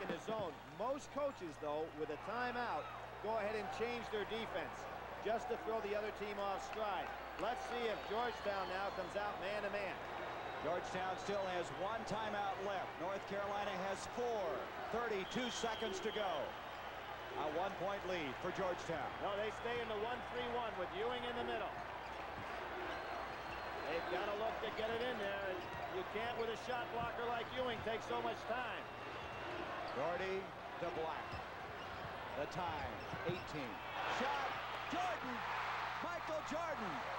in the zone. Most coaches, though, with a timeout, go ahead and change their defense just to throw the other team off stride. Let's see if Georgetown now comes out man-to-man. Georgetown still has one timeout left. North Carolina has 4. 32 seconds to go. A 1-point lead for Georgetown. No, they stay in the 1-3-1 with Ewing in the middle. They've got to look to get it in there. You can't, with a shot blocker like Ewing, take so much time. Doherty to Black. The time, 18. Shot, Jordan! Michael Jordan